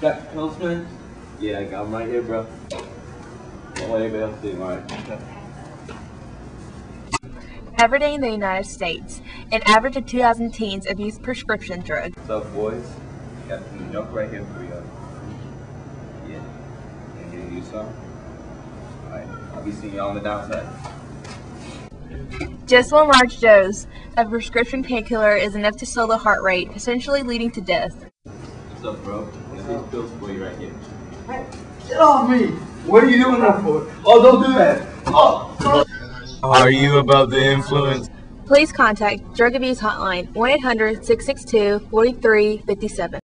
Got the pills, man? Yeah, I got them right here, bro. Don't let anybody else see them, alright? Every day in the United States, an average of 2,000 teens abuse prescription drugs. What's up, boys? Got some milk right here for you. Yeah. Can you use some? Alright, I'll be seeing y'all on the downside. Just one large dose of prescription painkiller is enough to slow the heart rate, potentially leading to death. What's up, bro? Got these pills for you right here. Hey, get off me! What are you doing that for? Oh, don't do that! Oh! Are you above the influence? Please contact Drug Abuse Hotline 1-800-662-4357.